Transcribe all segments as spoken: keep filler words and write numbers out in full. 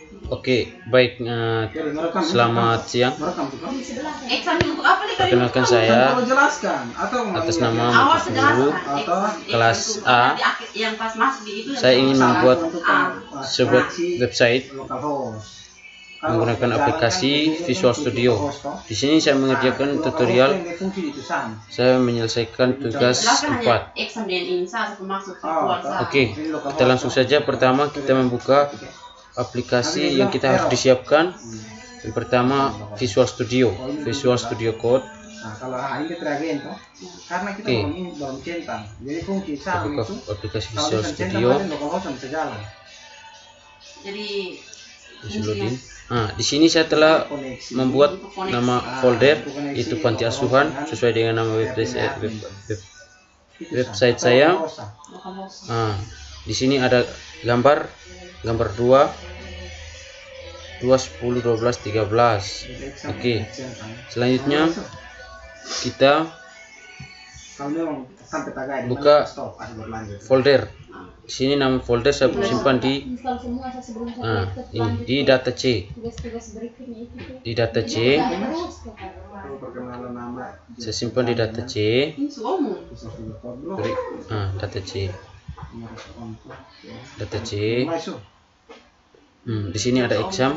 Oke, baik. Uh, selamat siang. Perkenalkan saya atas nama Muhammad Guru, kelas A. Saya ingin membuat sebuah website menggunakan aplikasi Visual Studio. Di sini saya mengerjakan tutorial. Saya menyelesaikan tugas empat. Oke, kita langsung saja. Pertama kita membuka aplikasi yang kita harus disiapkan. Yang pertama Visual Studio, Visual Studio Code. Oke, buka aplikasi Visual Studio. Jadi nah, di sini saya telah membuat nama folder, itu panti asuhan, sesuai dengan nama website web, web, website saya. Nah, di sini ada gambar, gambar dua, dua, sepuluh, dua belas, tiga belas. Oke, selanjutnya kita buka folder. Di sini nama folder saya simpan di nah, ini di data C. Di data C saya simpan di data C. Nah, data C. Data C. Hmm, di sini ada exam.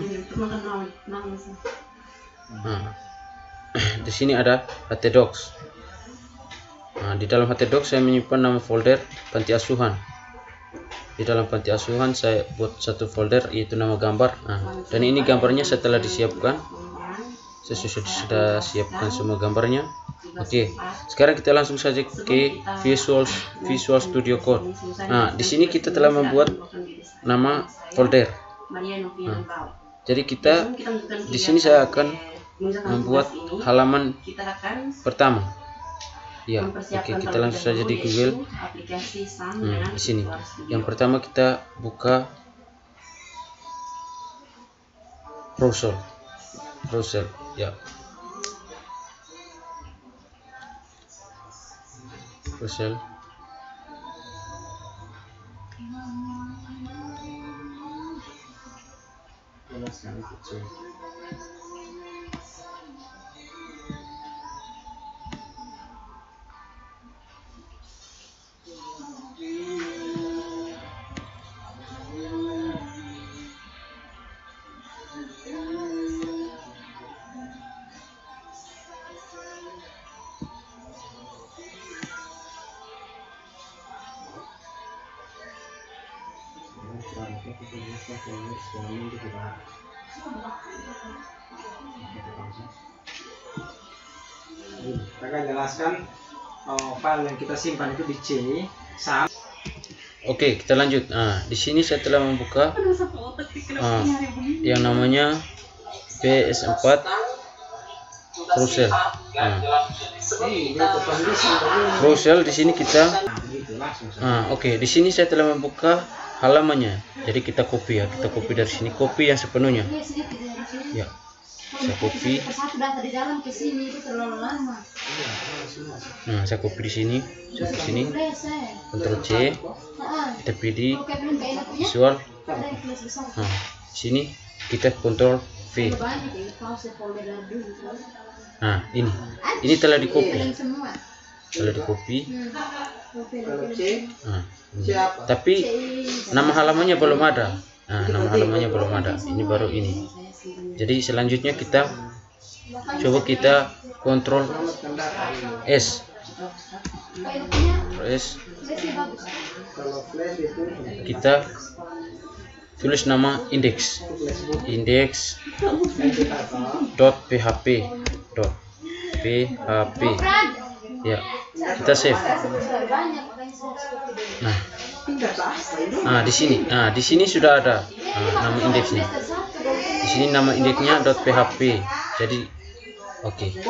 Nah, di sini ada htdocs. Nah, di dalam htdocs saya menyimpan nama folder panti asuhan. Di dalam panti asuhan saya buat satu folder, yaitu nama gambar. Nah, dan ini gambarnya setelah disiapkan. Saya sudah, sudah siapkan semua gambarnya. Oke, sekarang kita langsung saja ke Visual Visual Studio Code. Nah, di sini kita telah membuat nama folder. Nah, jadi kita di sini saya akan membuat halaman pertama. Ya, oke, kita langsung saja di Google. Hmm, di sini. Yang pertama kita buka browser. Browser, ya. Browser. Kita akan jelaskan oh, file yang kita simpan itu di C. Sam. Oke, kita lanjut. Nah, di sini saya telah membuka ah, yang namanya P S empat Browser. Nah, Browser di sini kita. Nah, oke, okay, di sini saya telah membuka halamannya. Jadi kita copy ya, kita copy dari sini, copy yang sepenuhnya. Ya, saya copy. Nah, saya copy di sini, saya di sini, Ctrl C, kita pilih visual. Nah, di sini kita Ctrl V. Nah, ini, ini telah di copy, telah di copy. Nah, tapi nama halamannya belum ada. Nah, nama halamannya belum ada. Ini baru ini. Jadi selanjutnya kita coba kita Ctrl S. S. Kita tulis nama index. Index dot php dot php. Ya, kita save. Nah, nah di sini, nah di sini sudah ada nah, nama indeksnya. Di sini nama indeksnya .php. Jadi, oke. Okay.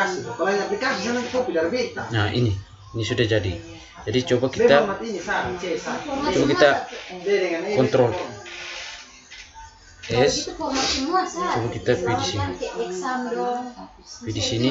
Nah ini, ini sudah jadi. Jadi coba kita, coba kita kontrol. S. Coba kita pilih di sini. Pilih di sini.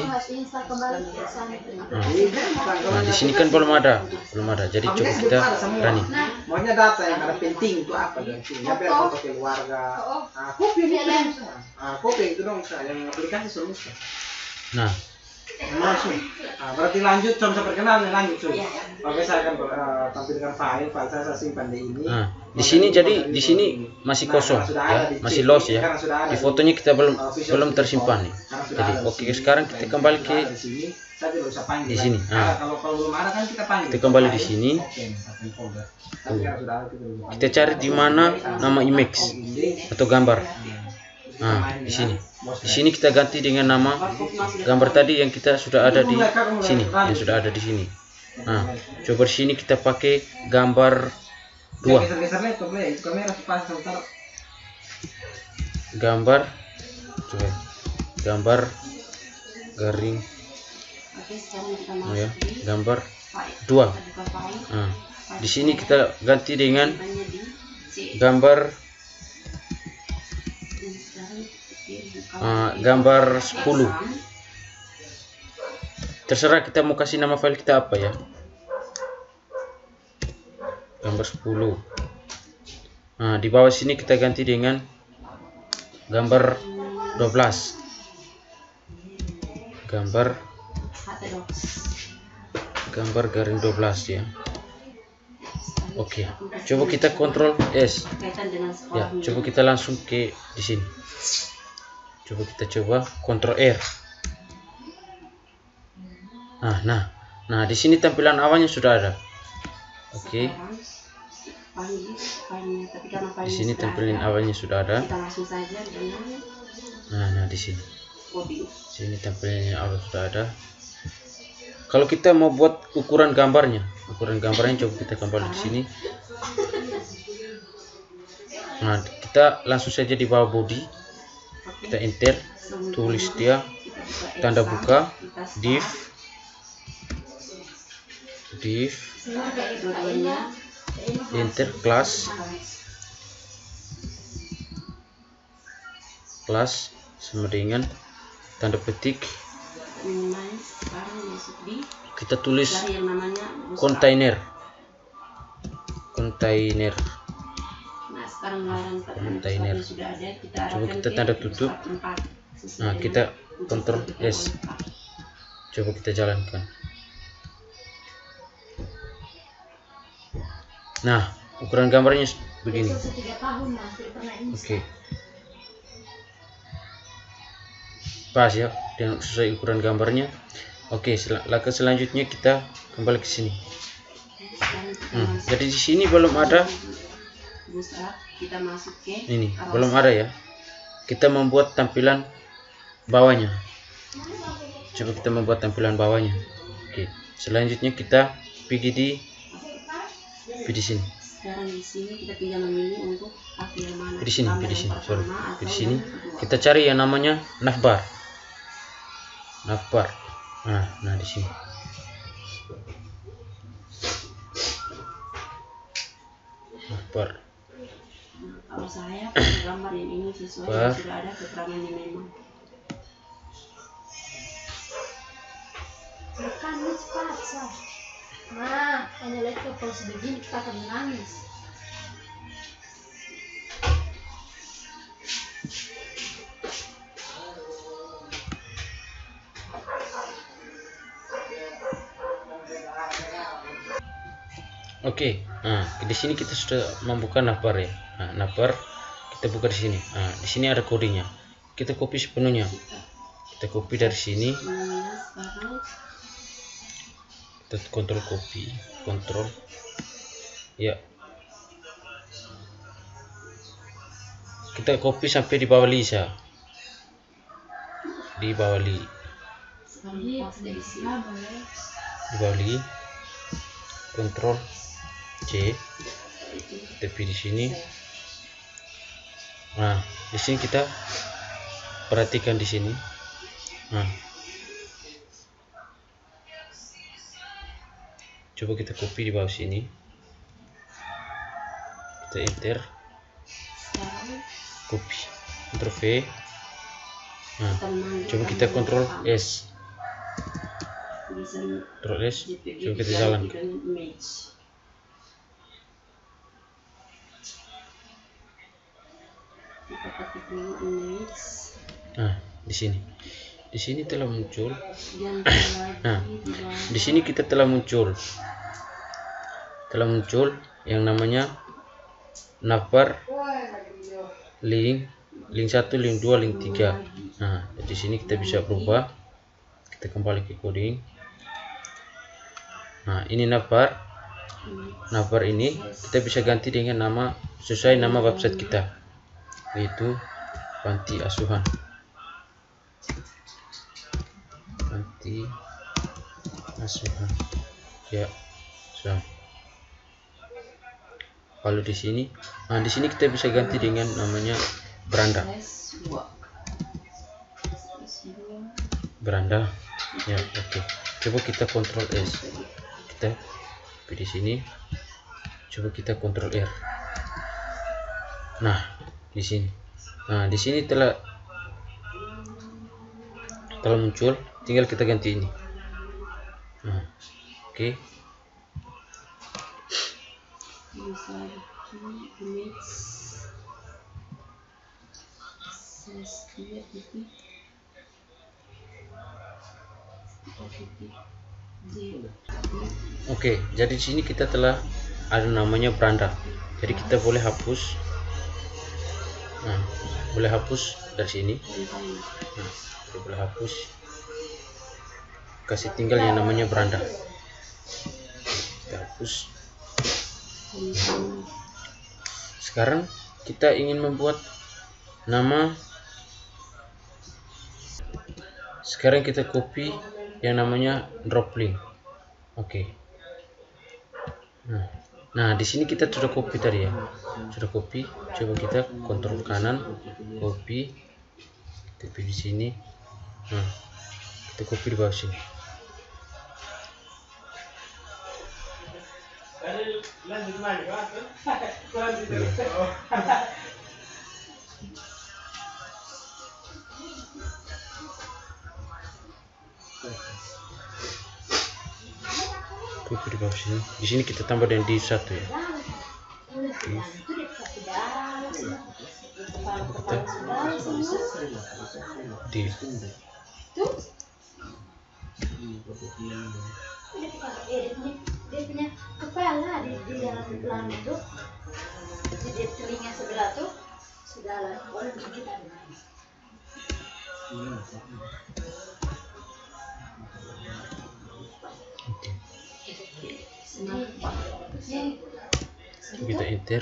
Nah, nah di sini kan belum ada, belum ada. Jadi coba kita running. Maunya data yang ada penting itu apa dan ya biar foto keluarga. Ah, kopi ini. Ah, kopi itu dong yang aplikasi solusi. Nah, langsung. Nah, berarti lanjut, coba saya perkenalkan lanjut coba. Oke, saya akan uh, tampilkan file, file saya, saya simpan di ini. nah di sini jadi di sini masih kosong ya, masih lost ya. Di fotonya kita belum belum tersimpan nih. Jadi oke, sekarang kita kembali ke di sini. Nah, kalau kalau belum ada kan kita panggil. kita kembali di sini. Tuh. Kita cari di mana nama image atau gambar. Nah, di sini. Di sini kita ganti dengan nama gambar tadi yang kita sudah ada di sini, yang sudah ada di sini. Nah, coba di sini kita pakai gambar dua. Gambar coba. Gambar garing. Oh ya, gambar dua. Nah, di sini kita ganti dengan gambar Uh, gambar sepuluh. Terserah kita mau kasih nama file kita apa ya. Gambar sepuluh. Nah, di bawah sini kita ganti dengan gambar dua belas. Gambar gambar garing dua belas ya. Oke, coba kita kontrol S. Ya, coba kita langsung ke di sini. Coba kita coba kontrol R. Nah, nah, nah di sini tampilan awalnya sudah ada. Oke. Di sini tampilan awalnya sudah ada. Nah, nah di sini. Sini tampilannya awal sudah ada. Kalau kita mau buat ukuran gambarnya, ukuran gambarnya coba kita kembali di sini. Nah, kita langsung saja di bawah body. Kita enter, tulis dia, tanda buka, div, div, enter, class, class sama dengan tanda petik. Kita tulis kontainer, kontainer. Kontainer. Coba kita tanda tutup. Nah, kita kontrol S. Coba kita jalankan. Nah, ukuran gambarnya begini. Oke. Pas ya, dengan sesuai ukuran gambarnya. Oke, sel langkah selanjutnya kita kembali ke sini. Hmm, jadi di sini belum ada. Kita masuk ke ini belum ada ya. Kita membuat tampilan bawahnya. Coba kita membuat tampilan bawahnya. Oke, selanjutnya kita pergi di di sini. Sekarang di sini kita tinggal memilih untuk pakai yang mana. Di sini, di sini, sorry. Di sini kita cari yang namanya navbar. Navbar. Nah, nah di sini. Navbar. Kalau saya pakai gambar yang ini sesuai yang sudah ada keterangannya memang. Bukan cepat sah. Nah, hanya laptop kalau sebegini kita akan menangis. Oke, nah di sini kita sudah membuka navbar ya. Nah, navbar kita buka di sini. Nah, di sini ada kodenya. Kita copy sepenuhnya. Kita copy dari sini. Kita kontrol copy, kontrol. Ya. Kita copy sampai di bawah Lisa. Di bawah Li. Di bawah Li. Kontrol C, tapi di sini. Nah, di sini kita perhatikan di sini. Nah, coba kita copy di bawah sini. Kita enter. copy, Ctrl V. Nah, coba kita Ctrl S. Ctrl S, coba kita jalankan. Nah, di sini, di sini telah muncul. Nah, di sini kita telah muncul, telah muncul yang namanya navbar link, link satu, link dua, link tiga. Nah, di sini kita bisa berubah. Kita kembali ke coding. Nah, ini navbar. Navbar ini kita bisa ganti dengan nama sesuai nama website kita, yaitu Panti Asuhan. Panti Asuhan. Ya, so. Kalau di sini, nah di sini kita bisa ganti dengan namanya beranda. Beranda. Ya, oke. Okay. Coba kita Ctrl S. Kita di sini. Coba kita Ctrl R. Nah, di sini. Nah, di sini telah telah muncul. Tinggal kita ganti ini. Nah, oke. Okay. Oke, jadi di sini kita telah ada namanya beranda. Jadi kita boleh hapus. Nah, boleh hapus dari sini. Nah, kita boleh hapus. Kasih tinggal yang namanya beranda. Kita hapus. Sekarang kita ingin membuat nama. Sekarang kita copy yang namanya drop link. Oke. Okay. Nah, nah di sini kita sudah copy tadi ya. Sudah copy. Coba kita kontrol kanan, copy, copy di sini. Nah, kita copy di bawah sini. Copy di bawah sini. Di sini kita tambah dengan div satu ya. Div. Kita div. Dia punya kepala di, di dalam tulang itu, jadi telinga sebelah tuh sudah lah boleh kita. Kita enter.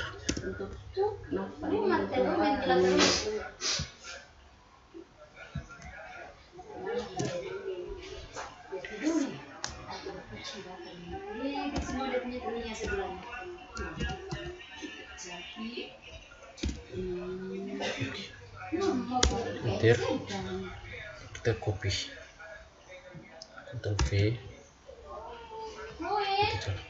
Enter. Kita copy. Ctrl V. Kita cari.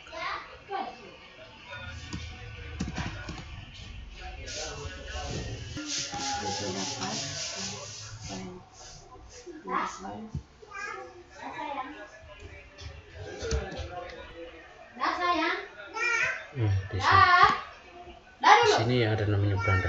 Hmm, di sini. Di sini ada namanya beranda.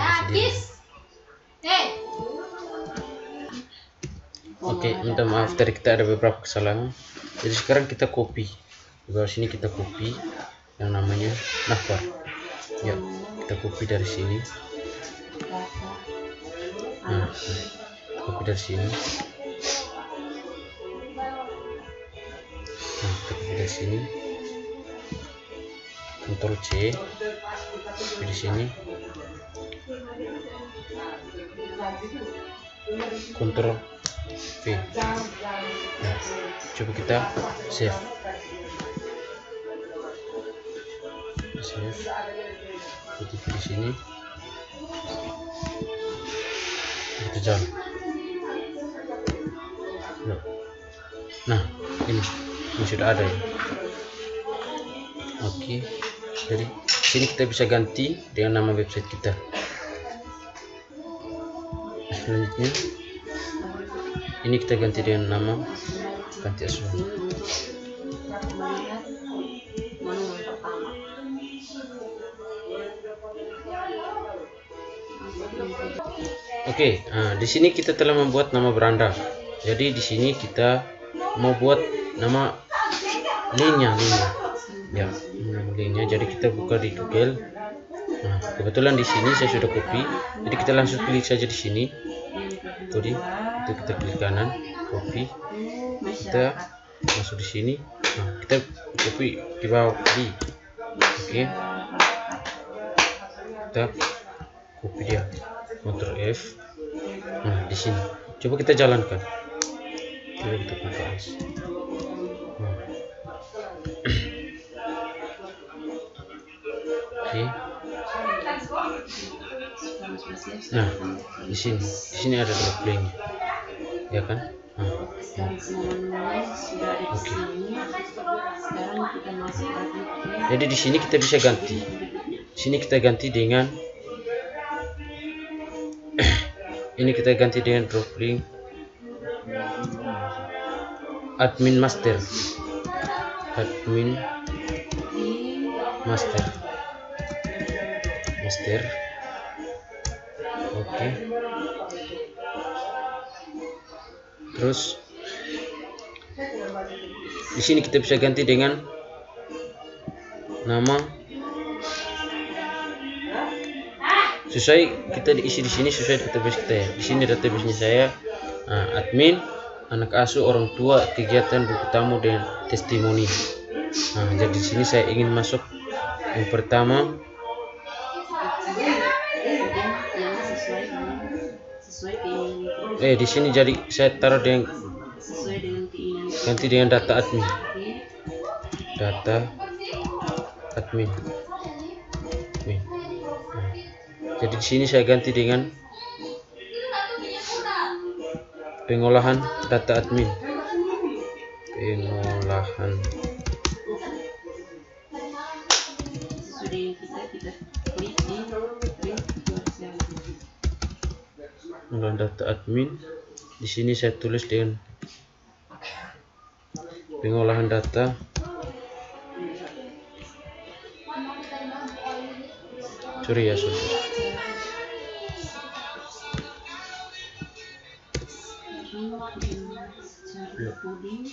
Oke, minta maaf tadi kita ada beberapa kesalahan. Jadi sekarang kita copy. Di bawah sini kita copy yang namanya navbar. Ya, kita copy dari sini. Nah, copy dari sini. Nah, kita copy dari sini. Ctrl C. Copy di sini. Ctrl V. Nah, coba kita save. Save. Ketik di sini. Kita jalan. Nah, ini, ini sudah ada ya. Oke. Jadi sini kita bisa ganti dengan nama website kita. Selanjutnya ini kita ganti dengan nama panti asuhan. Melihat manual pertama. Oke, nah, di sini kita telah membuat nama beranda. Jadi di sini kita mau buat nama linknya, linknya. Ya, nama linknya. Jadi kita buka di Google. Nah, kebetulan di sini saya sudah copy. Jadi kita langsung klik saja di sini. Jadi itu kita klik kanan, copy. Kita masuk di sini. Nah, kita copy di bawah di. Oke. Kita copy dia. Ctrl F. Nah, di sini. Coba kita jalankan. Coba kita buka. Nah. Oke. Nah, di sini, di sini ada drop link, ya kan? Nah. Sekarang semua manualnya sudah ada di Oke. sini. Sekarang kita masuk lagi ke Jadi di sini kita bisa ganti. Di sini kita ganti dengan ini kita ganti dengan drop link admin master. Admin master. Master. Oke. Terus di sini kita bisa ganti dengan nama sesuai kita diisi di sini sesuai database kita ya. Di sini database-nya saya nah, admin, anak asuh, orang tua, kegiatan, buku tamu dan testimoni. Nah, jadi di sini saya ingin masuk yang pertama. yang sesuai dengan sesuai keinginan Eh di sini jadi saya taruh dengan sesuai dengan keinginan kita. ganti dengan data admin. Oke. Data admin. Admin. Nah, jadi di sini saya ganti dengan pengolahan data admin. Pengolahan Sesuai dengan kita kita klik di print version. pengolahan data admin. Di sini saya tulis dengan pengolahan data sorry ya sorry. Cara coding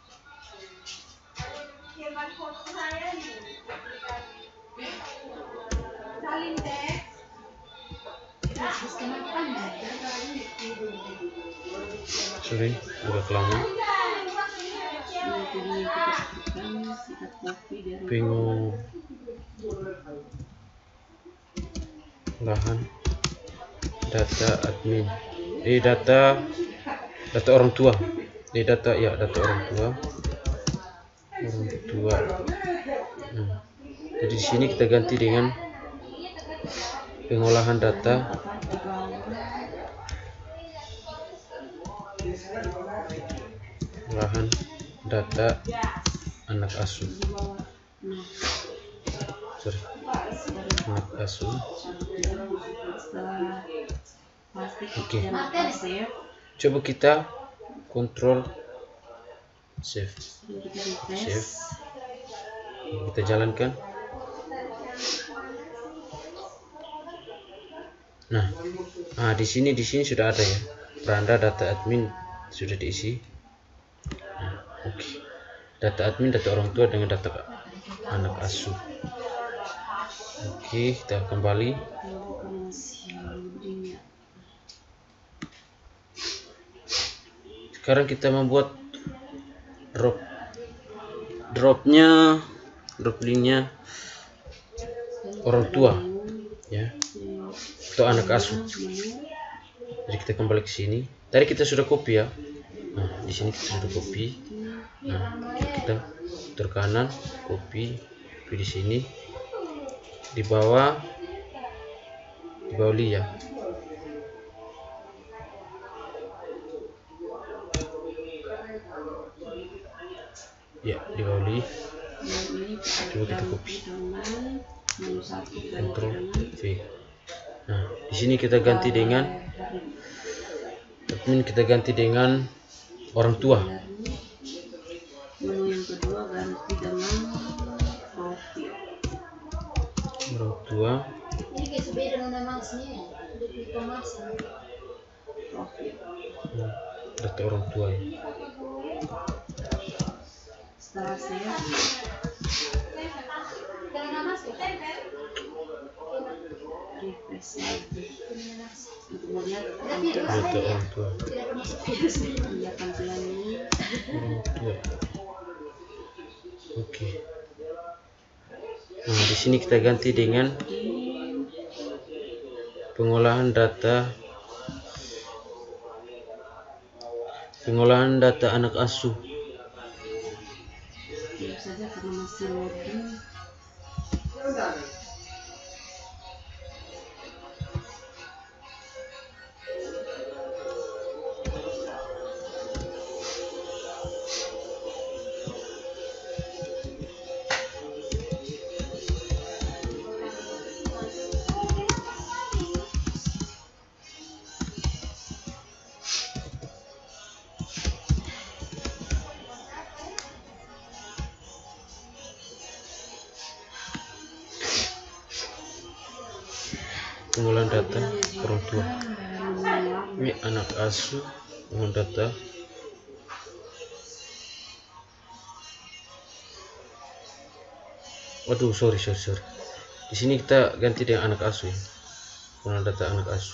Sorry agak lama. ini coding yang kita sebutkan kita copy dari Pengolahan data admin. Eh data data orang tua. Eh data ya data orang tua. Orang tua. Hmm. Jadi di sini kita ganti dengan pengolahan data di bawah pengolahan data anak asuh. di bawah nah Sorry. Anak asuh. setelah pasti Oke. jangan lupa save. Coba kita kontrol save. Lalu kita refresh. Save. Kita jalankan. Nah, ah di sini di sini sudah ada ya. Beranda data admin sudah diisi. Nah, oke. Okay. Data admin, data orang tua dengan data anak asuh. Oke, okay, kita kembali. Sekarang kita membuat drop dropnya drop linknya orang tua ya atau anak asuh. Jadi kita kembali ke sini. Tadi kita sudah copy ya. Nah, di sini kita sudah copy. Nah, kita putar kanan, copy, copy di sini. Di bawah di bawah li ya. Ya, di bawah li. Coba kita copy. Ctrl V. Nah, di sini kita ganti dengan admin kita ganti dengan orang tua. Menu yang kedua ganti dengan profil. Orang tua. Ini kayak sebeda dengan masnya. Udah klik mas. Profil. Hmm, data orang tua ya. Setelah saya Dengan mas ya? refresh lagi untuk melihat Data orang tua. Tidak ada masuk virus nih. lihat tampilannya. Orang tua. Oke. Nah, di sini kita ganti dengan pengolahan data pengolahan data anak asuh. Tentu saja karena masih loading. Pengolahan data orang tua. Ini anak asuh dengan data waduh sorry sorry sorry di sini kita ganti dengan anak asuh ya. Pengolahan data anak asuh.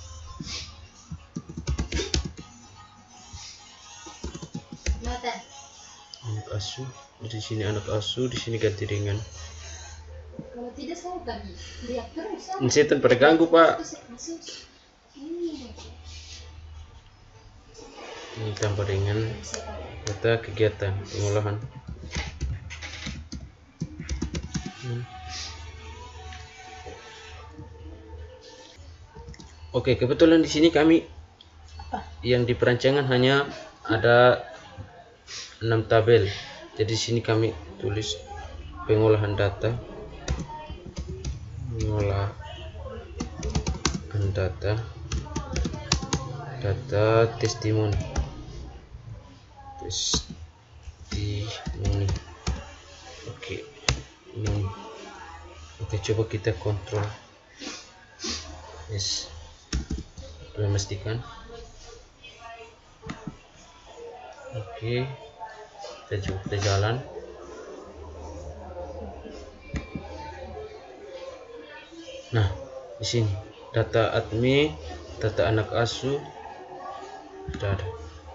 Mata. Anak asuh di sini anak asuh di sini ganti dengan Kalau tidak saya kan lihat terus. ah. setan pada ganggu pak. Ini. Ini tambah dengan data kegiatan pengolahan. Hmm. Oke, kebetulan di sini kami yang di perancangan hanya ada enam tabel. Jadi di sini kami tulis pengolahan data, pengolahan data, data testimoni, testimoni. Oke, ini. Oke, coba kita kontrol. Yes. Kita memastikan. Oke, kita coba kita jalan. Nah, di sini data admin, data anak asuh sudah ada.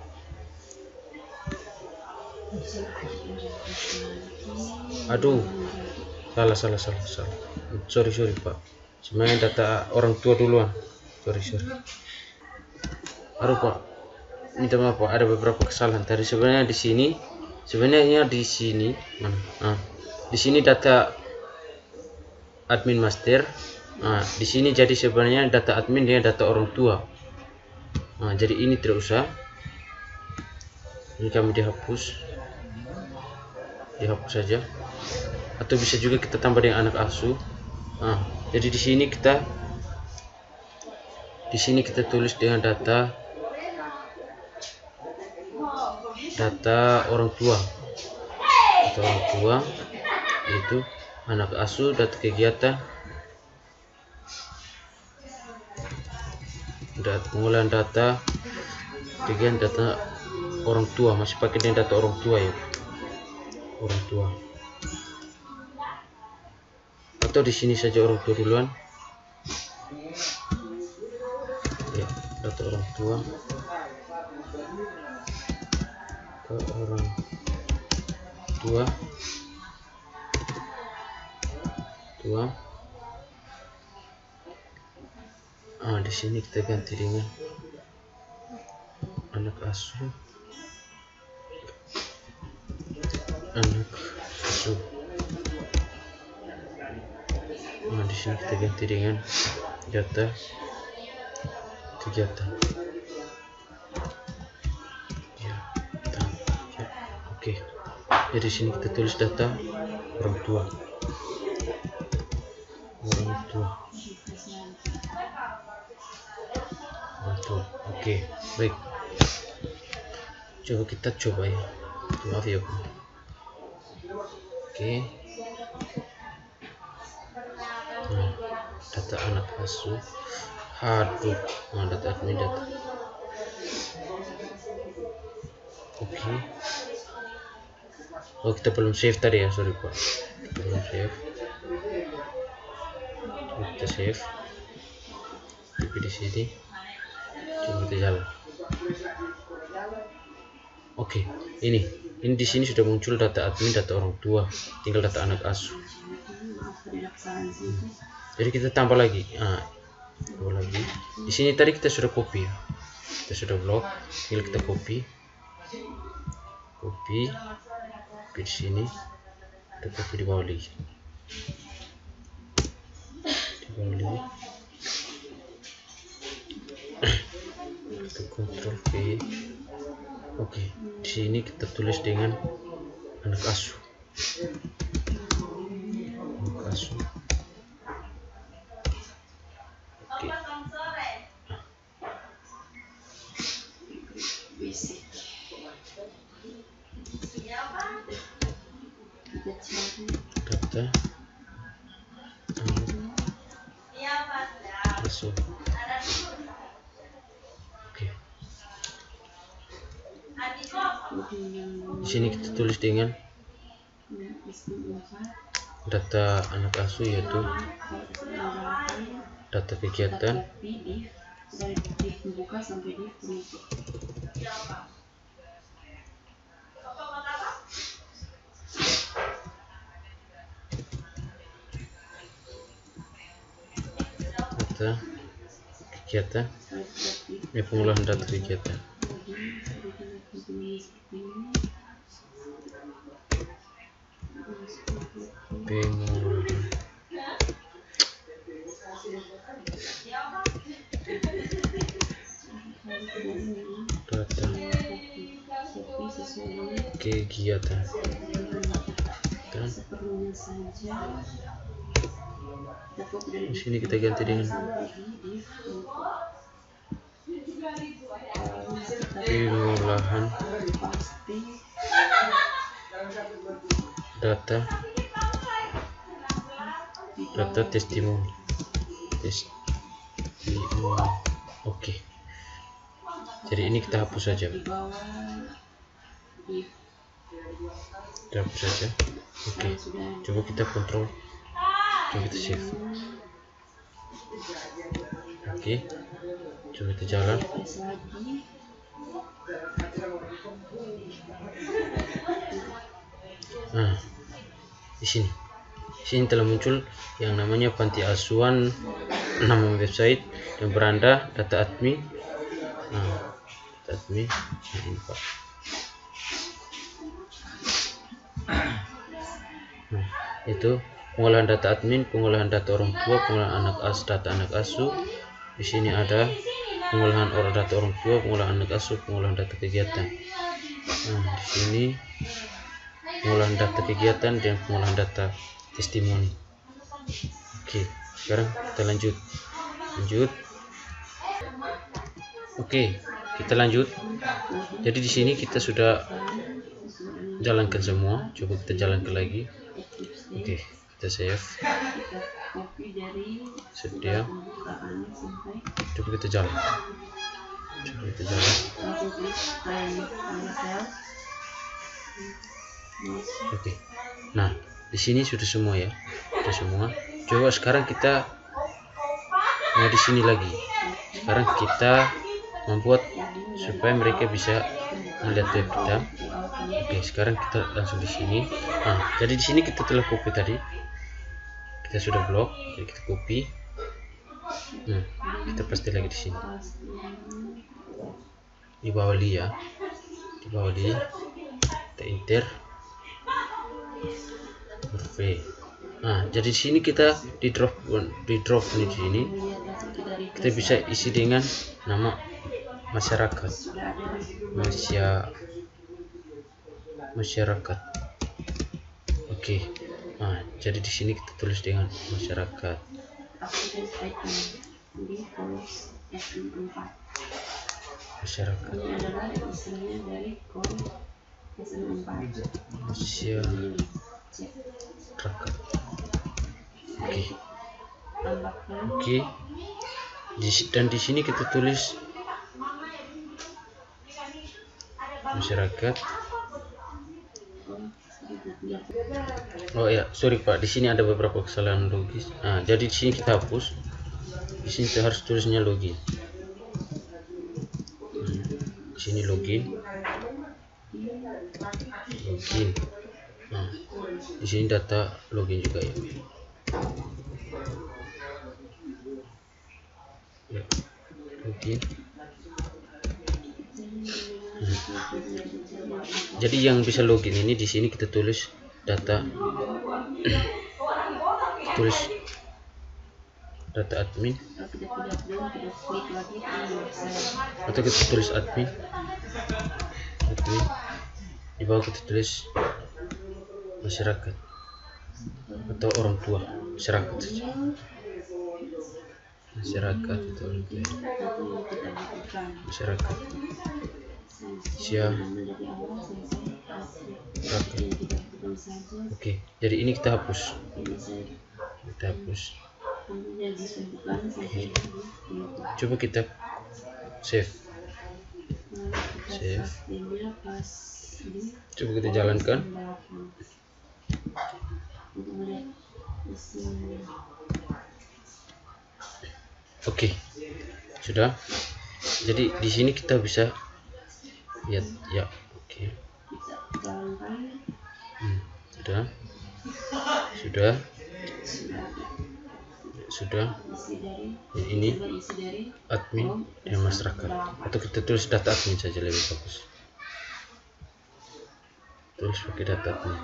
Aduh, salah salah salah salah. Sorry sorry pak. Sebenarnya data orang tua duluan. Sorry sorry. Aduh pak. Minta maaf pak. Ada beberapa kesalahan tadi. Sebenarnya di sini, sebenarnya di sini mana? Ah, di sini data admin master. Nah, di sini jadi sebenarnya data admin dengan data orang tua. Nah, jadi ini tidak usah. Ini kami dihapus, dihapus saja. Atau bisa juga kita tambah dengan anak asuh. Nah, jadi di sini kita, di sini kita tulis dengan data, data orang tua, data orang tua, yaitu anak asuh, data kegiatan. Data pengolahan data dengan data orang tua, masih pakai dengan data orang tua ya, orang tua. Atau di sini saja orang tua duluan. Ya, data orang tua, data orang tua, tua. Ah, di sini kita ganti dengan anak asuh, anak asuh. Nah, di sini kita ganti dengan data kegiatan. Ya, ya. Oke. Jadi di sini kita tulis data orang tua, orang tua. Tuh, oke, okay. Baik. Coba kita coba ya. Maaf ya, Bu. Oke. Okay. Nah, data anak asuh. Aduh, nah, data admin data. Oke. Okay. Oh, kita belum save tadi ya, sorry Pak. Kita belum save. Kita save. Tapi di sini coba kita jalan. Oke, okay. ini ini di sini sudah muncul data admin, data orang tua, tinggal data anak asuh. Jadi kita tambah lagi. Nah, tambah lagi. Di sini tadi kita sudah copy ya. Kita sudah blok, tinggal kita copy. Copy. Copy di sini. Kita copy di bawah lagi. Di bawah lagi. Kita Ctrl V. Oke, di sini kita tulis dengan anak asuh. Anak asuh. Oke. Data anak asuh. Oke. Di sini kita tulis dengan data anak asuh, yaitu data kegiatan, data kegiatan, ya, pengolahan data kegiatan. Pengolahan data kegiatan. Dan di sini kita ganti dengan pengolahan data data testimoni. Testimoni. Oke. Jadi ini kita hapus saja. Kita hapus saja. Oke. Coba kita kontrol. Coba kita save. Oke. Coba kita jalan. Nah, di sini, di sini telah muncul yang namanya panti asuhan, nama website, dan beranda, data admin. Nah, data admin, nah, ini Pak. Nah, itu pengolahan data admin, pengolahan data orang tua, pengolahan anak as, data anak asuh. Di sini ada pengolahan orang data orang tua, pengolahan anak asuh, pengolahan data kegiatan. Nah, di sini pengolahan data kegiatan dan pengolahan data testimoni. Oke, sekarang kita lanjut. Lanjut. Oke, kita lanjut. Jadi di sini kita sudah jalankan semua. Coba kita jalankan lagi. Oke, kita save. Sedia. Coba kita jalan. Coba kita jalan. Oke. Nah, di sini sudah semua ya. Sudah semua. Coba sekarang kita mau di sini lagi. Sekarang kita membuat supaya mereka bisa melihat web kita. Oke, sekarang kita langsung di sini. Nah, jadi di sini kita telah copy tadi. Kita sudah blok, jadi kita copy. Nah, kita paste lagi di sini. Di bawah li ya. Di bawah li. Kita enter. V. Nah, jadi di sini kita di drop di drop di sini kita bisa isi dengan nama masyarakat. Masya masyarakat. Oke. Nah, jadi di sini kita tulis dengan masyarakat. masyarakat. Ini adalah isinya dari kom S M empat. Masyarakat. Oke. Tambahkan. Oke. Di, dan di sini kita tulis masyarakat. Oh ya, sorry Pak, di sini ada beberapa kesalahan logis. Nah, jadi di sini kita hapus. Di sini kita harus tulisnya login. Hmm, di sini login. Login. Nah, di sini data login juga ya. Ya, login. Hmm. Jadi yang bisa login ini di sini kita tulis data, tulis data admin, atau kita tulis admin, admin. Di bawah kita tulis masyarakat atau orang tua, masyarakat saja. Masyarakat atau orang tua, masyarakat. Siap. Oke, jadi ini kita hapus. Kita hapus. Oke. Coba kita save. Save. Coba kita jalankan. Oke, sudah. Jadi di sini kita bisa lihat ya. Oke. Hmm, sudah. Sudah. Sudah. Ya, ini admin dan masyarakat. Atau kita tulis data admin saja lebih bagus. Tulis pakai data admin.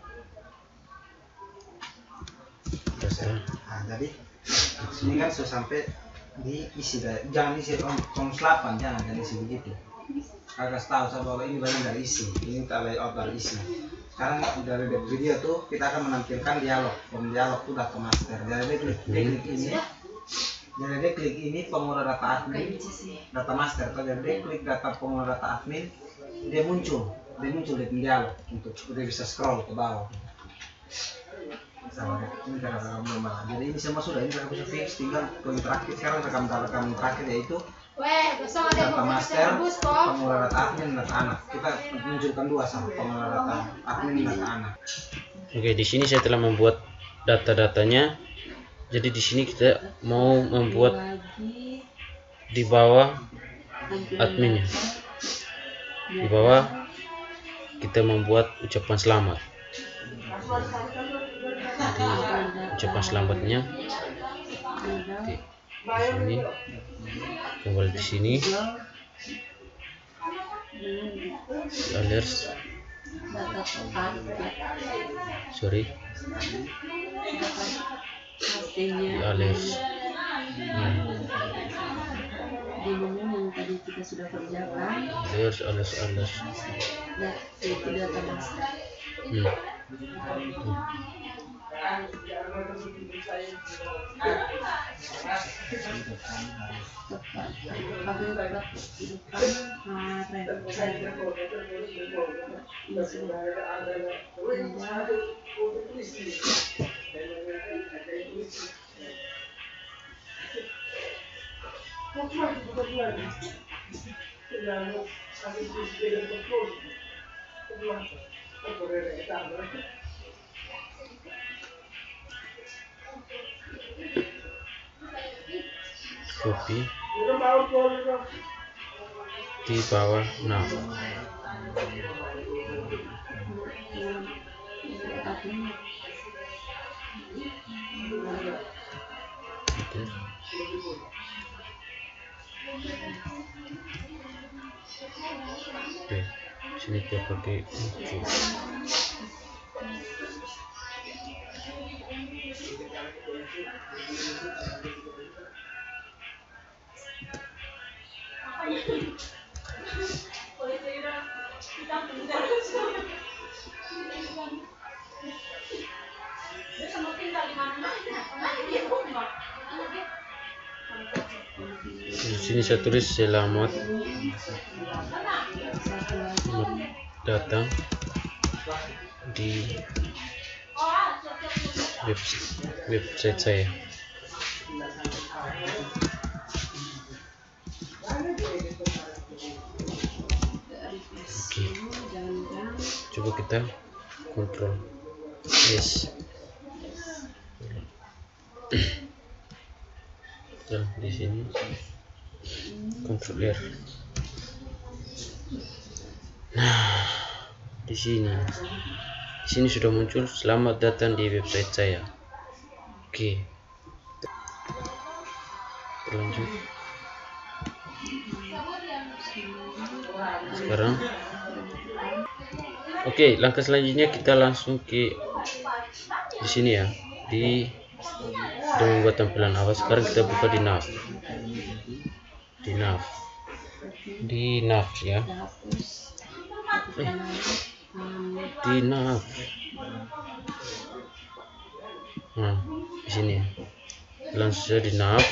Data. Nah, jadi ini kan sudah sampai diisi, jangan isi kolom delapan, jangan jangan isi begitu. Agak tahu saya bahwa ini bagian dari isi, ini kita layout dari isi. Sekarang dari video tuh kita akan menampilkan dialog, dan dialog itu data master. Jadi dia klik, dia klik ini, jadi dia klik ini pengguna data admin, data master. Jadi dia klik data pengguna data admin, dia muncul, dia muncul di dialog untuk dia bisa scroll ke bawah. Sama ini karena rekam normal. Jadi ini semua sudah, ini rekam bisa fix, tinggal poin terakhir sekarang rekam rekam terakhir yaitu data master, pengelola data admin, data anak. Kita munculkan dua sama pengelola data admin, data anak. Oke, di sini saya telah membuat data-datanya. Jadi di sini kita mau membuat di bawah adminnya. Di bawah kita membuat ucapan selamat. Jadi ucapan selamatnya. Oke. Di sini kembali di sini di alert, sorry di alert. Hmm. Di menu yang tadi kita sudah kerjakan, alert alert alert ya, itu data master. hmm. Hmm. Copy di bawah nah. Oke, sini kita pakai info. Di sini saya tulis selamat Selamat datang di website, website saya. Oke, coba kita kontrol yes. Dan di sini kontrol R. Nah, di sini, di sini sudah muncul selamat datang di website saya. Oke, lanjut. Sekarang, oke, langkah selanjutnya kita langsung ke di sini ya, di sudah membuat tampilan awal. Sekarang kita buka di nav, di nav, di nav ya, eh, di nav. Nah, di sini ya, langsung saja di nav.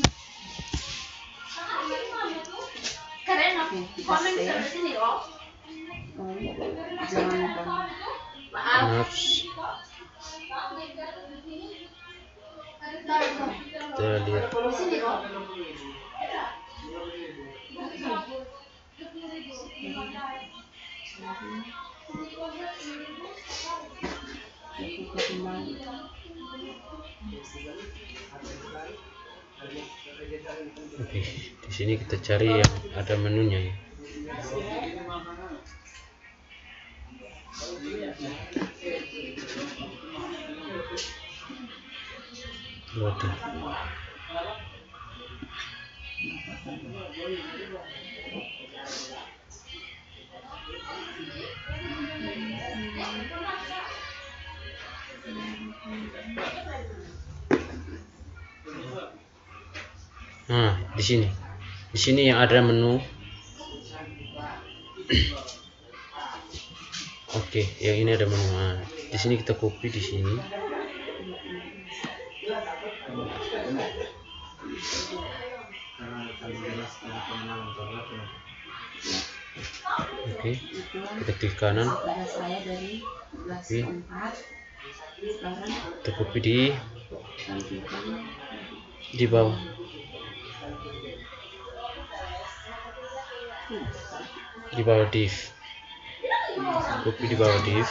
Nav. Kita lihat. Oke, di sini kita cari yang ada menunya ya. Loading. Nah, di sini, di sini yang ada menu. Oke, yang ini ada menu. Nah, di sini kita copy di sini. Oke, kita klik kanan. Oke, kita copy di di bawah. Di bawah div. Copy di bawah div.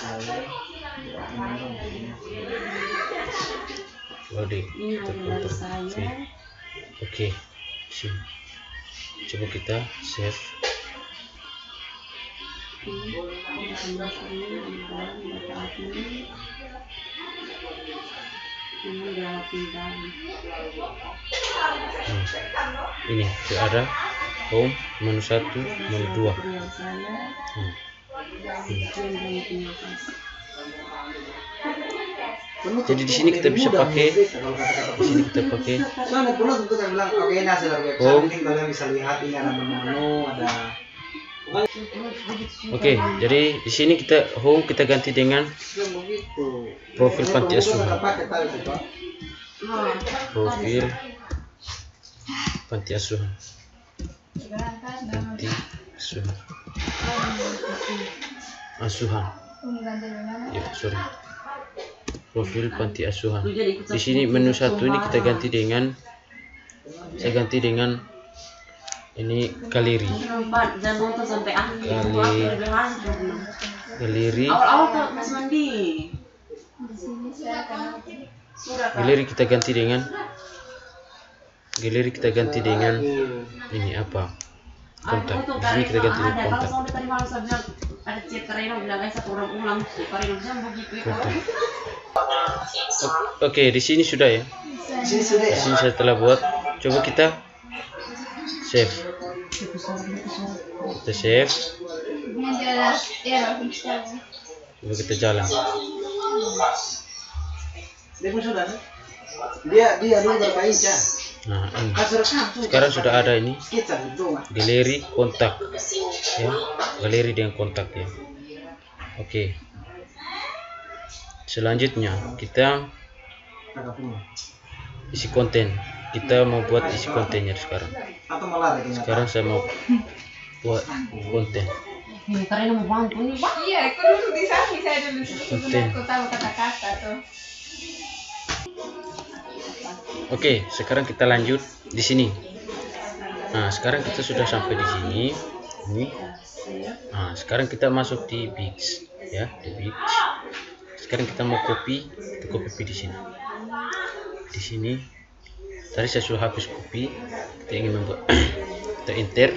Loading. Kita kontrol V. Oke, sini. Coba kita save. Hmm. Ini sudah ada home, menu satu, menu dua. Hmm. Hmm. Jadi di sini kita bisa pakai, di sini kita pakai home. Kalian bisa lihat ini ada menu, ada. Oke, jadi di sini kita home kita ganti dengan profil panti asuhan. Profil panti asuhan. Panti asuhan. Asuhan. Ya, sorry. Profil panti asuhan. Di sini menu satu ini kita ganti dengan, saya ganti dengan ini galeri. Galeri. Galeri. Galeri kita ganti dengan, galeri kita ganti dengan ini apa? Kontak. Di sini kita ganti dengan kontak. Kontak. Oke, di sini sudah ya. Di sini saya telah buat. Coba kita save. Kita save. Coba kita jalan. Dia dia dulu bermain ya. Nah, ini. Sekarang sudah ada ini galeri kontak ya, galeri dengan kontak ya. Oke, selanjutnya kita isi konten. Kita mau buat isi kontennya sekarang. Sekarang saya mau buat konten. Ini karena mau bantu nih, Pak. Iya, aku dulu di samping saya dulu sebelum aku tahu kata-kata tuh. Oke, sekarang kita lanjut di sini. Nah, sekarang kita sudah sampai di sini. Ini. Nah, sekarang kita masuk di Bix, ya, di Bix. Sekarang kita mau copy, kita copy di sini. Di sini. Tadi saya sudah habis copy. Kita ingin membuat, kita enter,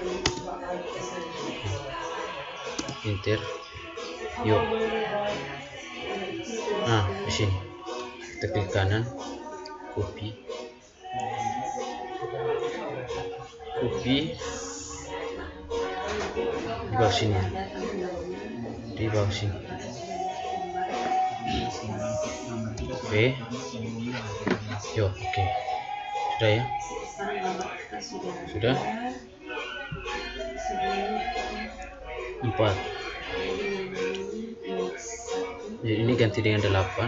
enter. Yuk. Nah, di sini. Kita klik kanan, copy. Copy di bawah sini, di bawah sini. Oke, yo, oke, sudah ya, sudah empat. Jadi ini ganti dengan delapan.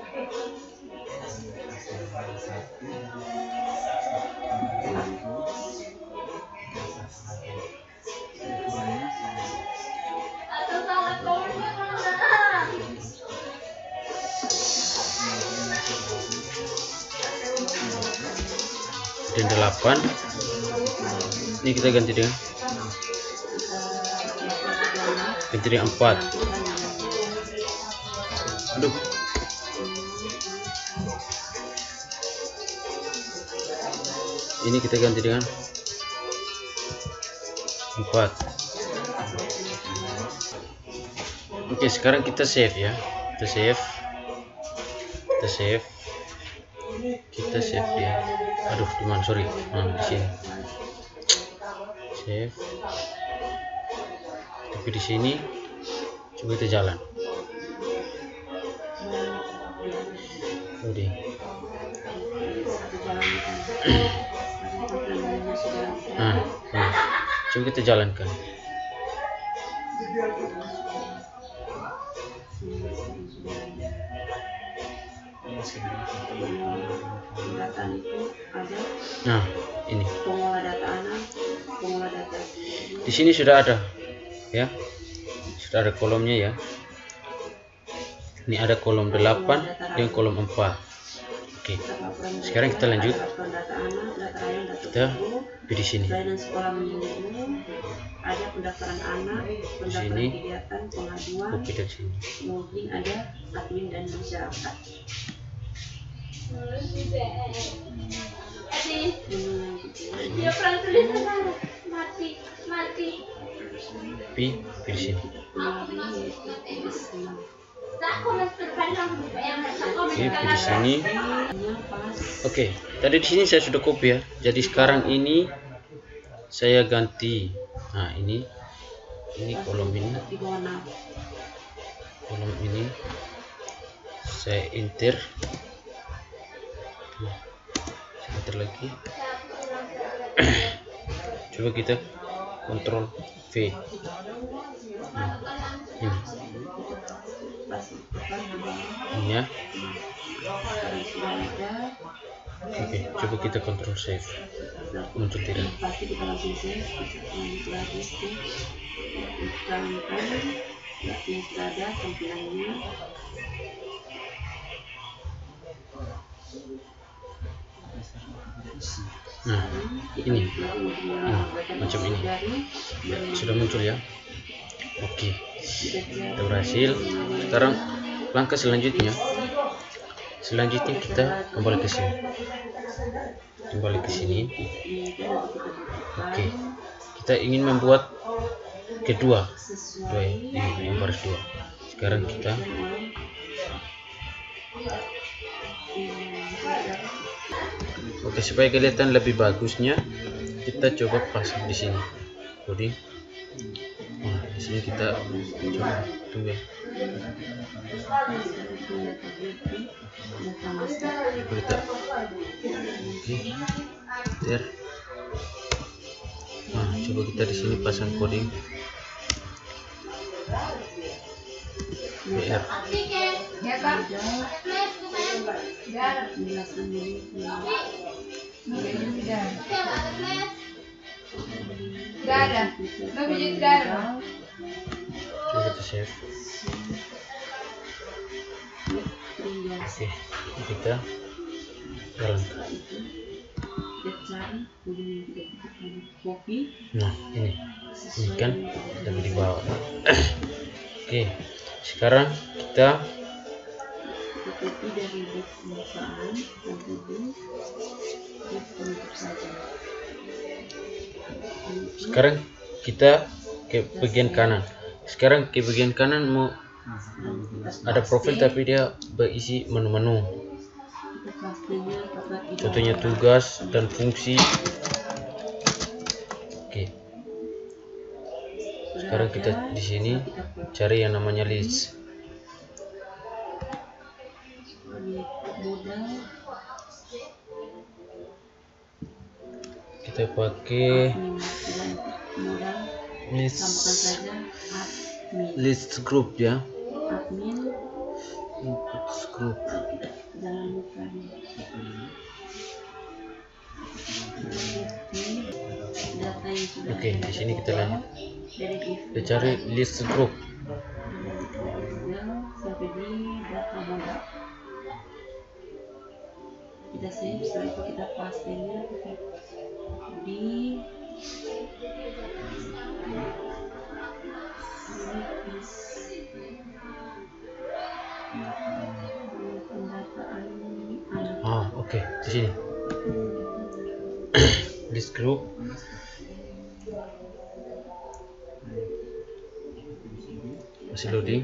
Dan delapan. Ini kita ganti dengan ganti dengan empat. Aduh. Ini kita ganti dengan empat. Oke, sekarang kita save ya. Kita save. Kita save. Kita save ya. Aduh, di mana? Sorry. Nah, di sini. Save. Tapi di sini coba kita jalan. Udah. Nah, nah, coba kita jalankan. Nah, ini. Di sini sudah ada, ya, sudah ada kolomnya ya. Ini ada kolom delapan dan kolom empat. Oke, sekarang kita lanjut. Kita di sini. Ada pendaftaran anak, pendaftaran kegiatan, pengaduan, Kopi dari sini. mungkin ada admin dan masyarakat. Dia pernah tulis mati, mati. Pi, di sini. Oke, di sini. Oke, tadi di sini saya sudah copy ya. Jadi sekarang ini saya ganti. Nah, ini ini kolom ini. Kolom ini saya enter. Sebentar lagi. Coba kita kontrol V. Nah, ini. Ini ya. Oke, coba kita kontrol save. Muncul tidak? Pasti kita langsung save. Kita ada tampilannya. Nah, ini. Nah, macam ini. Ya, sudah muncul ya. Oke, kita berhasil. Sekarang langkah selanjutnya. Selanjutnya kita kembali ke sini. Kembali ke sini. Oke, kita ingin membuat kedua, dua ya, ini yang baris dua. Sekarang kita Oke, supaya kelihatan lebih bagusnya, kita coba pasang di sini. Jadi, nah, di sini kita coba tunggu ya. Kita, oke, ter. Nah, coba kita di sini pasang coding B R. Ya kan? Sudah ada. Dua biji sudah ada. Coba kita save. Oke, kita jalan. Nah, ini, ini kan tapi di bawah. Oke, sekarang kita sekarang kita ke bagian kanan. Sekarang ke bagian kanan mau ada profil tapi dia berisi menu-menu. Contohnya tugas dan fungsi. Oke. Sekarang kita di sini cari yang namanya list. Kita pakai list list group ya. Input group. Oke, di sini kita lanjut. Kita cari list group. Kita save, setelah itu kita pastinya di Ah, oke, okay. Di sini. List group. Masih loading.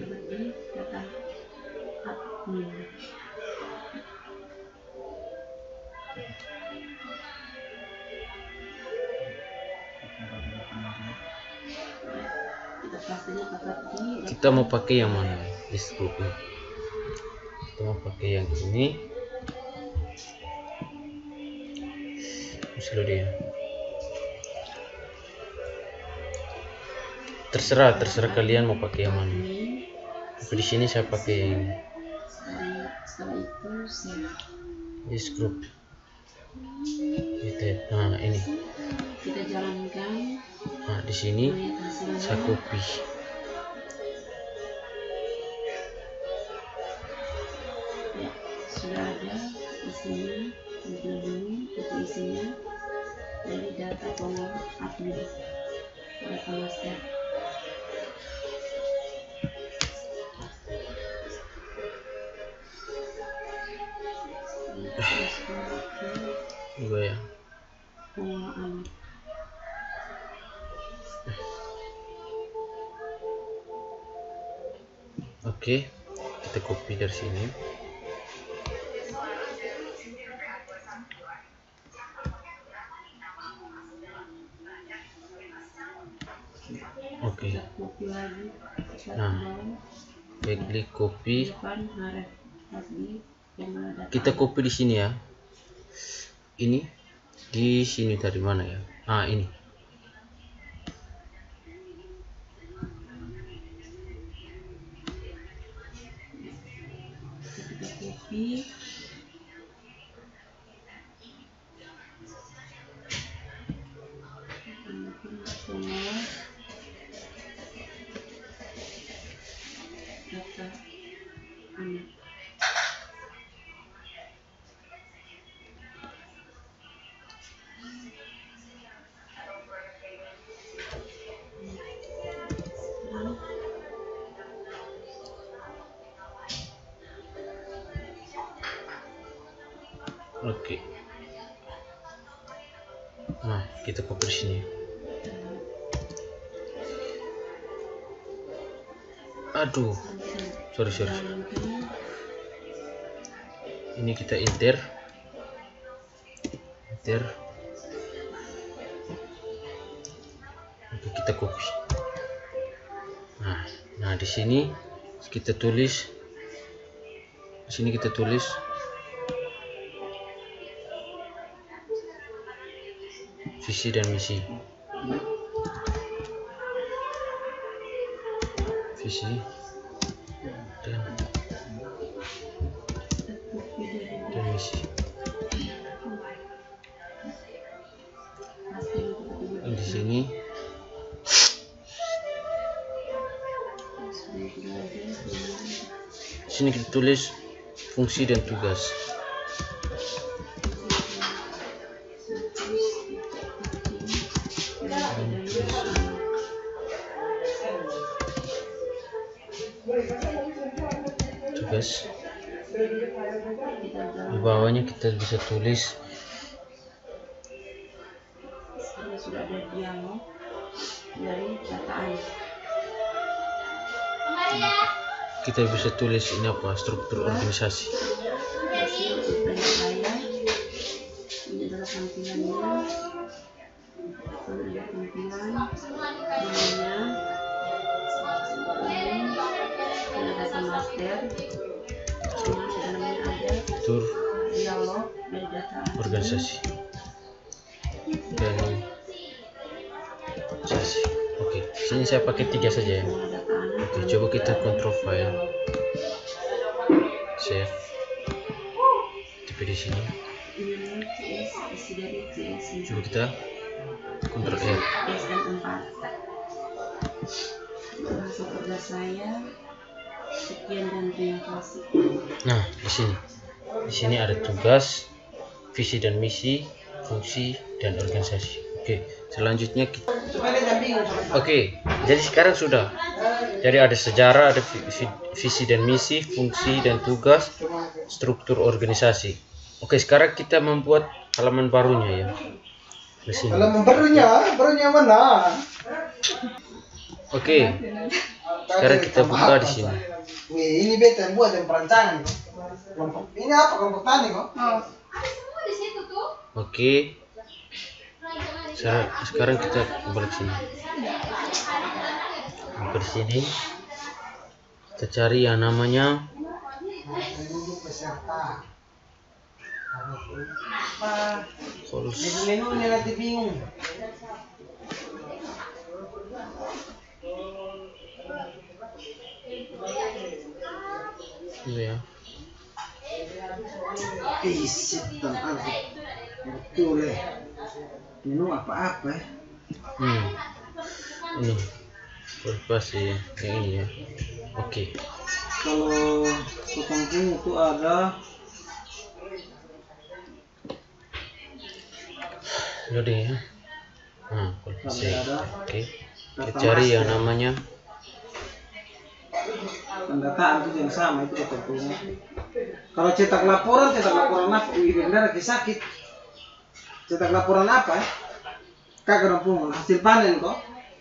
Kita mau pakai yang mana list group ini? Kita mau pakai yang ini. Masih loading. Terserah, terserah kalian mau pakai yang mana. Tapi di sini saya pakai yang list group. Gitu. Nah, ini. Kita jalankan. Nah, di sini saya copy. Ya, sudah ada isinya, ini itu isinya dari data power admin, data master. Juga ya. Pengelolaan. Oke, kita copy dari sini. Oke. Nah, klik copy. Kita copy di sini ya. Ini di sini dari mana ya? Ah, ini. Copy. Data anak. Oke. Nah, kita copy di sini. Aduh, sorry sorry. Ini kita enter, enter. Oke, kita copy. Nah, nah di sini kita tulis. Di sini kita tulis. Visi dan misi. Visi dan dan misi. Di sini Sini kita tulis fungsi dan tugas. Tugas. Di bawahnya kita bisa tulis sudah ada dialog dari dataan. kita bisa tulis ini apa, struktur organisasi. Dan saya ini adalah tampilannya. Ada tampilan namanya ini ada data master. Di dalamnya ada Struktur dialog dari data organisasi dan organisasi. Oke, sini saya pakai tiga saja ya. Oke, coba kita control file, save, tipe di sini. Coba kita control F. S M empat. Masuk kerja saya. Sekian dan terima kasih. Nah, di sini, di sini ada tugas, visi dan misi, fungsi dan organisasi. Oke, selanjutnya kita. Oke, jadi sekarang sudah. Jadi ada sejarah, ada visi dan misi, fungsi dan tugas, struktur organisasi. Oke, sekarang kita membuat halaman barunya ya. Di sini. Halaman barunya, barunya mana? Oke, sekarang kita buka di sini. Wih, ini beta yang buat yang perancangan. Kelompok ini apa, kelompok tani kok? Oh. Oke. Sekarang, sekarang kita balik sini. Ke sini. Kita cari yang namanya peserta. Calls. Menu-menunya nanti bingung. Ini ya. Ih, setan aku. Betul ya. Menu apa-apa ya? Hmm. Ini. Pas ya, yang ini ya. Oke. Kalau potong ini itu ada Loading ya. Nah, kalau Sampai ada oke. Kita data cari yang master. namanya pendataan itu yang sama itu tentunya. Kalau cetak laporan, cetak laporan apa? Wih, benar lagi sakit. Cetak laporan apa ya? Kagak rampung, hasil panen kok.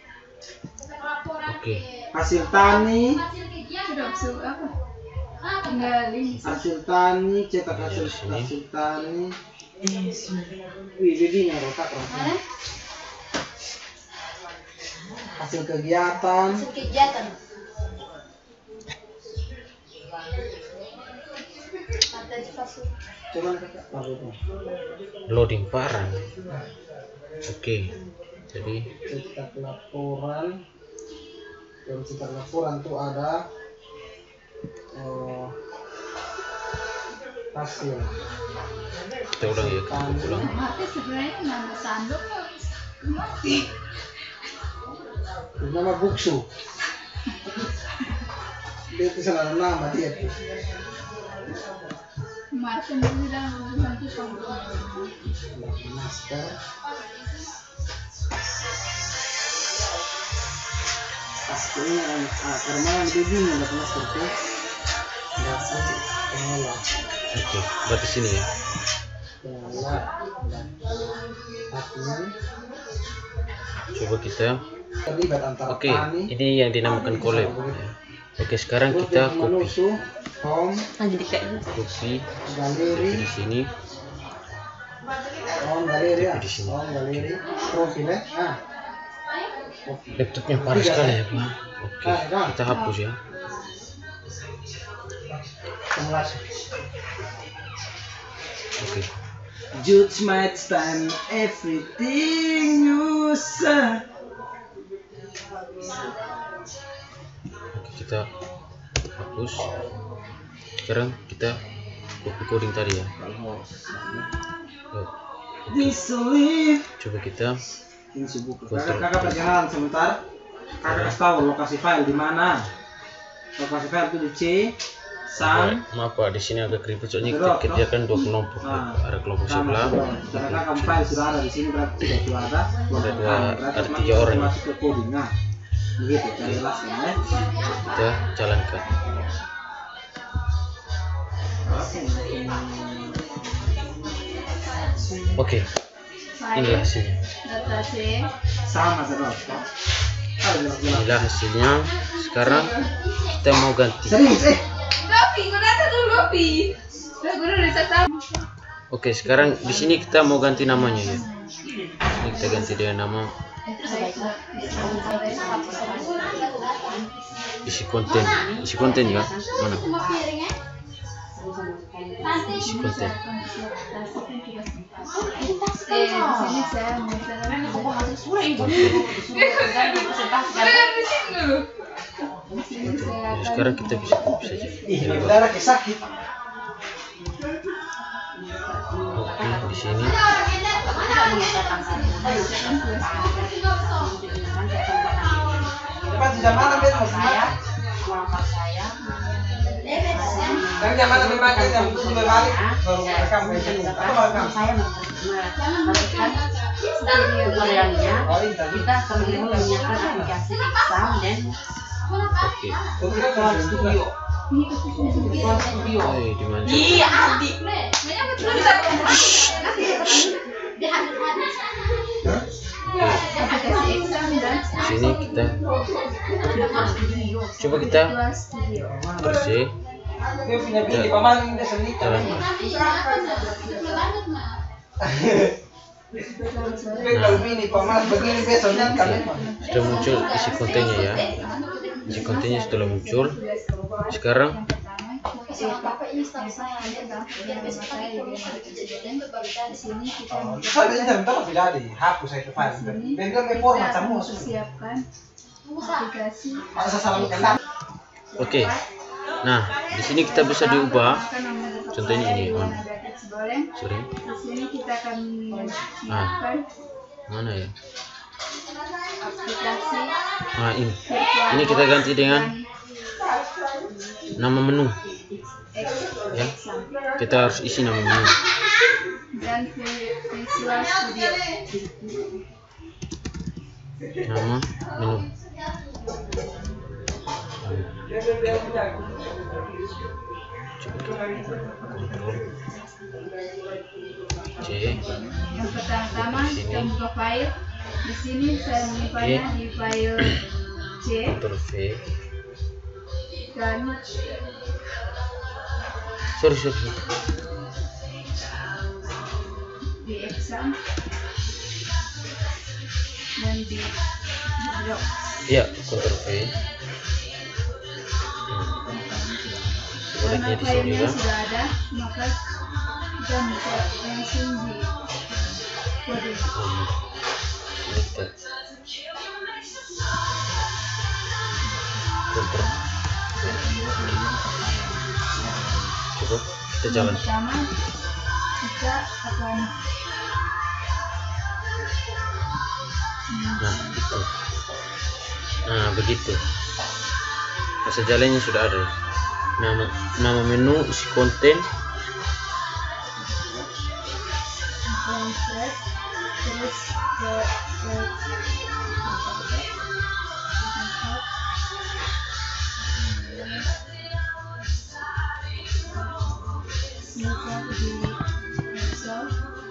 oke. Hasil tani, Sudah masuk apa? Tinggalin. hasil tani, cetak hasil Di sini. hasil tani. Wih, jadinya rotak rotak. Hasil kegiatan. Hasil kegiatan. Ada di pasuk. Coba kakak taruh tuh. Loading parah. Oke. Jadi Cetak laporan. Dalam cetak laporan tuh ada oh, hasil. kita ulang ya, kita ulang. Mati sebenarnya nama sanduk. Ih. Nama buksu. Dia itu salah nama dia tuh. Martin bilang nanti kamu. Master. Ini ah, karena lebih bingung ada master tuh. Dasar pengolah. Oke, berarti sini ya. Pengolah dan admin. Coba kita. Terlibat antara Oke, tani. ini yang dinamakan collab. Ya. Oke, sekarang kita copy. Menusu, home, Jadi kayak Copy galeri, di sini. home galeri ya, Di sini. home galeri, profil ya. Ah. Laptopnya parah sekali ya, Pak. Oke, kita hapus ya. Kelas. Oke. Judge my time, everything you say. Oke, kita hapus. Sekarang kita copy coding tadi ya. Yuk, Disbelief. coba kita Ini sibuk. Kontrol. Kakak kakak perjalanan sebentar. Kakak kasih tahu lokasi file di mana. Lokasi file itu di C Sam. Maaf Pak, di sini agak ribet soalnya kita kerjakan dua kelompok. Nah. Ada kelompok sebelah, Karena kamu file sudah ada di sini berarti sudah dua ada. ada dua, Berarti ada cuma tiga orang. masuk ke codingnya. Begitu, saya jelaskan ya. Kita jalankan. Oke, inilah hasilnya. Data C. Sama terus. Inilah hasilnya. Sekarang kita mau ganti. Serius eh. Lopi, gue datang dulu Lopi. Udah gue udah bisa tahu. Oke, sekarang di sini kita mau ganti namanya ya. Ini kita ganti dengan nama isi konten. Isi konten ya. Mana? Isi konten. Eh, di sini saya misalnya Jangan di sini dulu. di sini saya Jadi sekarang kita bisa copy saja. Ih, darah sakit. Oke, di sini. Cepat jam mana bet mau saya? Dan jam mana memakai jam tujuh berbalik baru rekam itu. Atau rekam? Saya memperhatikan tutorialnya. Kita kemudian menyiapkan aplikasi Exam dan Oke. Visual Studio. Visual Studio. Oh, di mana? Iya, adik. aplikasi exam dan Di sini kita coba kita Visual Studio. bersih. Dia punya bini paman dia sendiri. Jalankan. Dia kalau bini paman begini besoknya kalian. Sudah muncul isi kontennya ya. Isi kontennya sudah muncul. Sekarang Di sini kita Saya bisa minta apa tidak di hapus saya ke file. Dan dia mau format semua. siapkan aplikasi. Masa salah bukan. oke. Nah, di sini kita bisa diubah. Contohnya ini, on. Boleh. Sorry. Di sini kita akan menyiapkan Mana ya? aplikasi Nah, ini. Ini kita ganti dengan nama menu. Ya. Kita harus isi nama menu. dan Visual Studio. Nama menu. Coba kita kontrol C. Yang pertama kita buka file. Di sini saya menyimpannya di file C Ctrl V. dan Sorry, sorry. di exam dan di Dropbox. Iya, Ctrl V. Karena Sebaliknya di sini filenya juga. sudah ada, maka kita bisa langsung di kode. Hmm. Ini kita Ctrl. Coba kita Yang jalan. pertama kita akan Nah, itu. Nah, begitu. Masa jalannya sudah ada. Nama nama menu, isi konten, translate terus ke ke Save di Excel.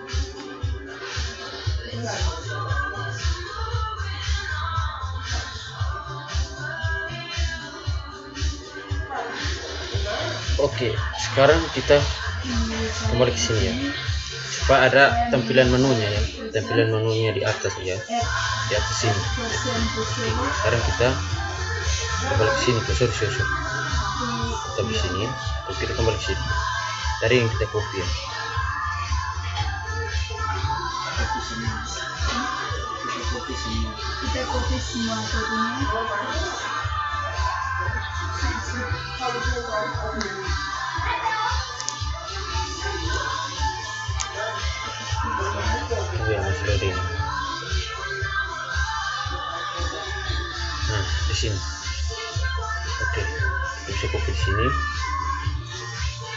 Oke, sekarang kita kembali ke sini ya. Supaya ada tampilan menunya ya. Tampilan menunya di atas ya. Di atas sini. Sekarang kita kembali ke sini ke sorry, sorry, sorry. Kita di sini, terus kita kembali ke sini. Dari yang kita copy ya. Kita copy semua kodenya. Tunggu ya, masih loading. Nah, di sini. Oke, kita bisa copy di sini.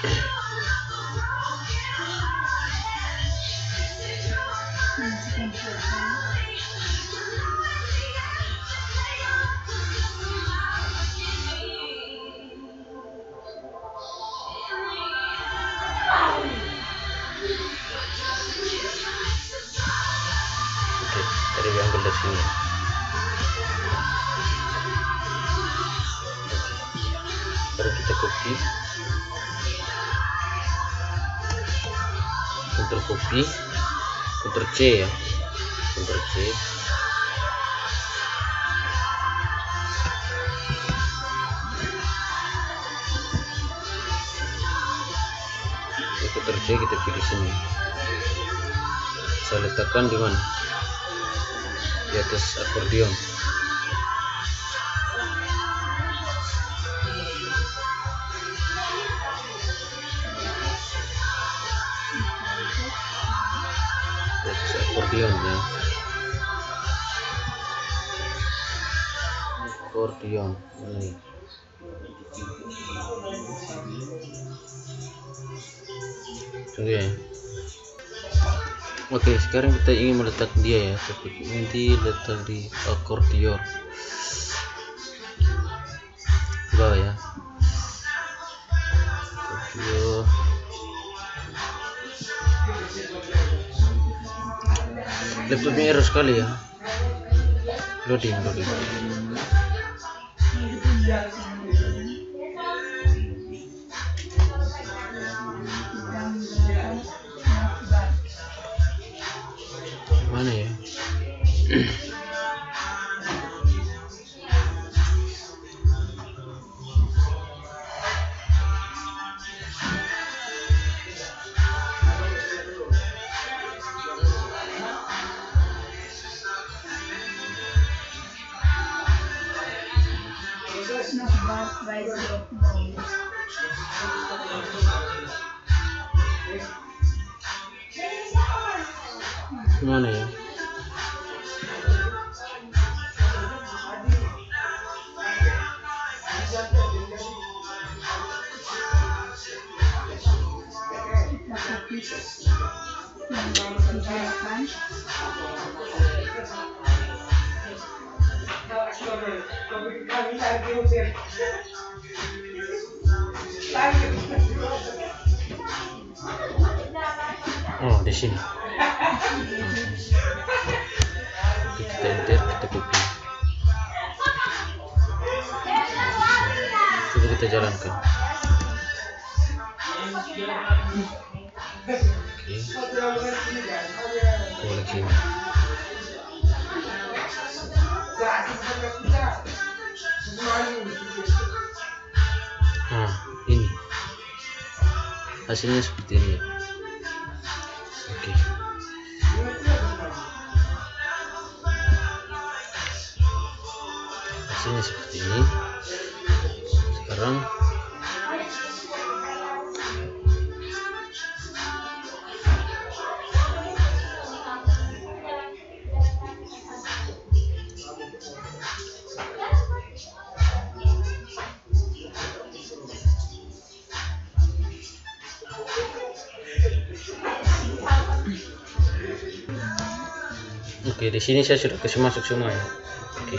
Oke, tadi diambil dari sini. Baru kita copy, Ctrl copy, Ctrl C ya, Ctrl C. Ctrl C kita pilih sini. Saya letakkan di mana? Di atas akordeon. Di atas akordeon ya. Akordeon ini. Tunggu ya. Oke, sekarang kita ingin meletak dia ya, tapi nanti letak di akordeon bawah ya. Akordeon. Laptopnya error sekali ya. Loading, loading. Mana ya? Mana ya? Oh, di sini. Kita enter, kita copy. Coba kita jalankan. Oke. Coba lagi sini. Nah, ini hasilnya seperti ini ya. Oke. Hasilnya seperti ini. Sekarang oke, di sini saya sudah kasih masuk semua ya. Oke.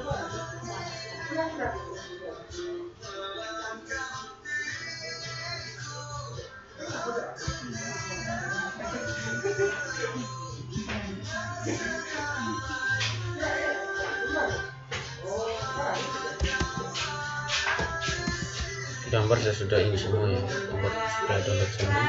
Gambar saya sudah ini semua ya, gambar sudah download semua.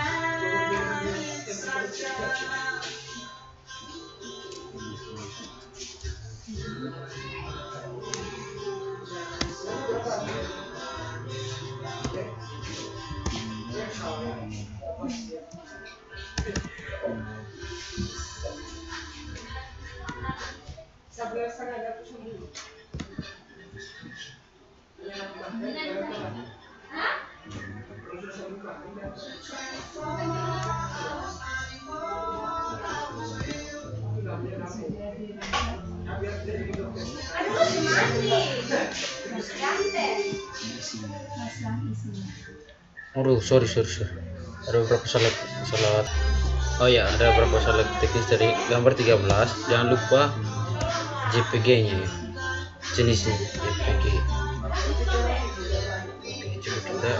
Aduh, sorry sorry sorry. Ada beberapa salah salah. Oh ya, ada beberapa salah teknis dari gambar tiga belas. Jangan lupa J P G-nya ya. Jenisnya J P G. Oke, coba kita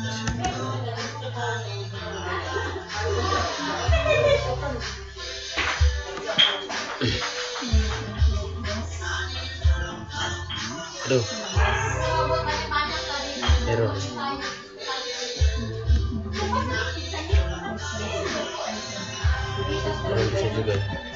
aduh, error. Kurang bisa juga ya.